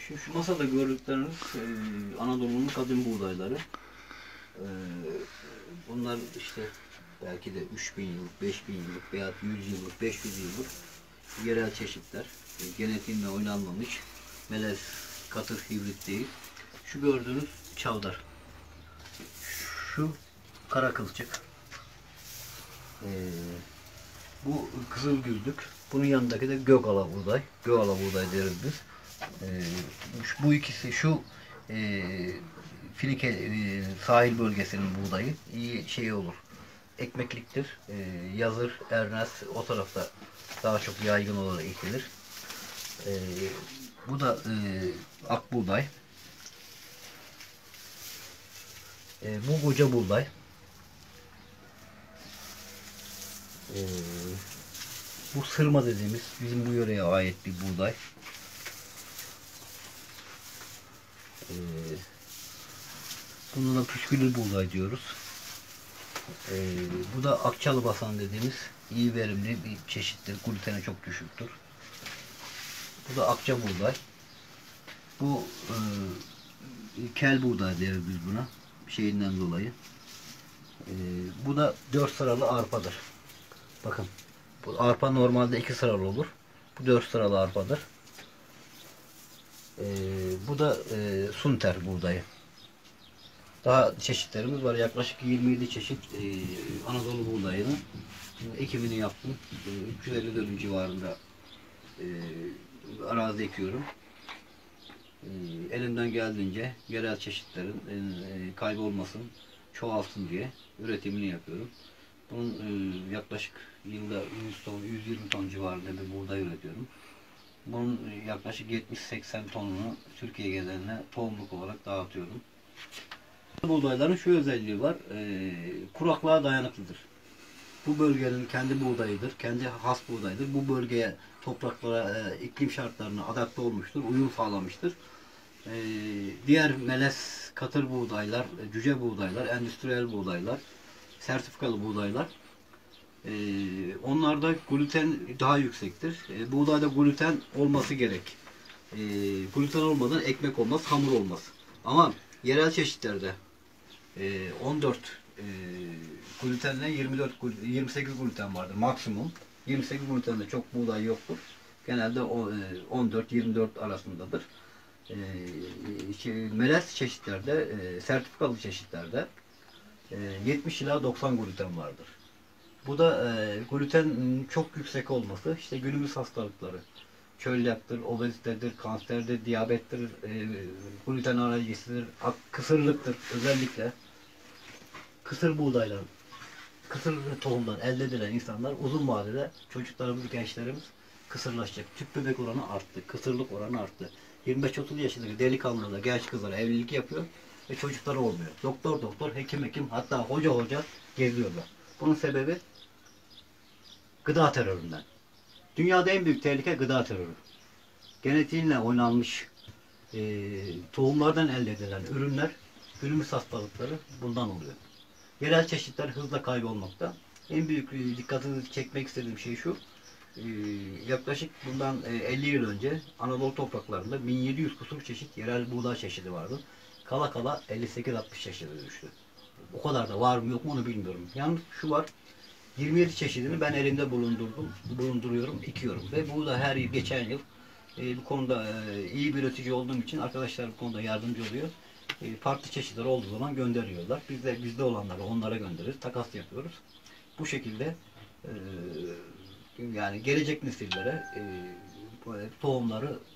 Şu masada gördükleriniz Anadolu'nun kadim buğdayları. E, Bunlar işte belki de 3000 yıllık, 5000 yıllık veya 100 yıllık, 500 yıllık yerel çeşitler. Genetiğinle oynanmamış, melez, katır, hibrit değil. Şu gördüğünüz çavdar. Şu kara kılçık. Bu kızılgüllük. Bunun yanındaki de gökala buğday. Gökala buğday deriz biz. Bu ikisi şu Finike sahil bölgesinin buğdayı iyi şey olur. Ekmekliktir. Yazır, Ernez o tarafta daha çok yaygın olarak ekilir. Bu da ak buğday. Bu koca buğday. Bu sırma dediğimiz bizim bu yöreye ait bir buğday. Buna da püskülü buğday diyoruz. Bu da akçalı basan dediğimiz iyi verimli bir çeşittir. Gluteni çok düşüktür. Bu da akça buğday. Bu kel buğday deriz biz buna. Şeyinden dolayı. Bu da 4 sıralı arpadır. Bakın. Bu arpa normalde 2 sıralı olur. Bu 4 sıralı arpadır. Bu da sunter buğdayı. Daha çeşitlerimiz var. Yaklaşık 27 çeşit Anadolu buğdayının ekimini yaptım. 350 dönüm civarında arazi ekiyorum. Elimden geldiğince yerel çeşitlerin kaybolmasın, çoğalsın diye üretimini yapıyorum. Bunun yaklaşık yılda 100 ton, 120 ton civarında bir buğday üretiyorum. Bunun yaklaşık 70-80 tonunu Türkiye geneline tohumluk olarak dağıtıyorum. Buğdayların şu özelliği var, kuraklığa dayanıklıdır. Bu bölgenin kendi buğdayıdır, kendi has buğdayıdır. Bu bölgeye, topraklara, iklim şartlarına adapte olmuştur, uyum sağlamıştır. Diğer melez, katır buğdaylar, cüce buğdaylar, endüstriyel buğdaylar, sertifikalı buğdaylar, onlarda gluten daha yüksektir. Buğdayda gluten olması gerek. Gluten olmadan ekmek olmaz, hamur olmaz. Ama yerel çeşitlerde 14 glutenle 28 gluten vardır maksimum. 28 glutende çok buğday yoktur. Genelde 14-24 arasındadır. Melez çeşitlerde, sertifikalı çeşitlerde 70 ila 90 gluten vardır. Bu da gluten çok yüksek olması, işte günümüz hastalıkları, çölyaktır, obezitedir, kanserdir, diyabettir, gluten alerjisidir, kısırlıktır özellikle. Kısır buğdaydan, kısır tohumdan elde edilen insanlar uzun vadede çocuklarımız, gençlerimiz kısırlaşacak. Tüp bebek oranı arttı, kısırlık oranı arttı. 25-30 yaşındaki delikanlılar, genç kızlar evlilik yapıyor ve çocukları olmuyor. Doktor, hekim, hatta hoca geziyorlar. Bunun sebebi gıda teröründen. Dünyada en büyük tehlike gıda terörü. Genetiğinle oynanmış tohumlardan elde edilen ürünler, günümüz hastalıkları bundan oluyor. Yerel çeşitler hızla kaybolmakta. En büyük dikkatinizi çekmek istediğim şey şu. Yaklaşık bundan 50 yıl önce Anadolu topraklarında 1700 kusur çeşit yerel buğday çeşidi vardı. Kala kala 58-60 çeşide düştü. O kadar da var mı yok mu onu bilmiyorum. Yalnız şu var. 27 çeşidini ben elimde bulunduruyorum, ekiyorum. Ve bu da her yıl, geçen yıl bu konuda iyi bir üretici olduğum için arkadaşlar bu konuda yardımcı oluyor. Farklı çeşitler olduğu zaman gönderiyorlar. Biz de bizde olanları onlara göndeririz. Takas yapıyoruz. Bu şekilde yani gelecek nesillere tohumları